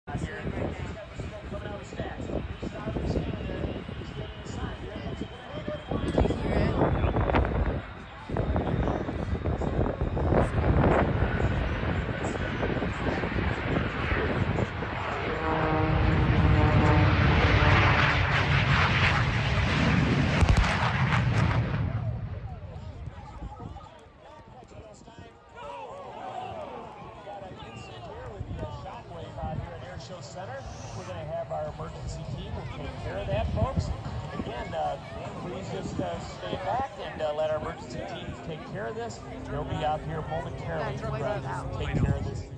Show Center. We're going to have our emergency team will take care of that, folks. Again, please just stay back and let our emergency team take care of this. They'll be out here momentarily to take care of this.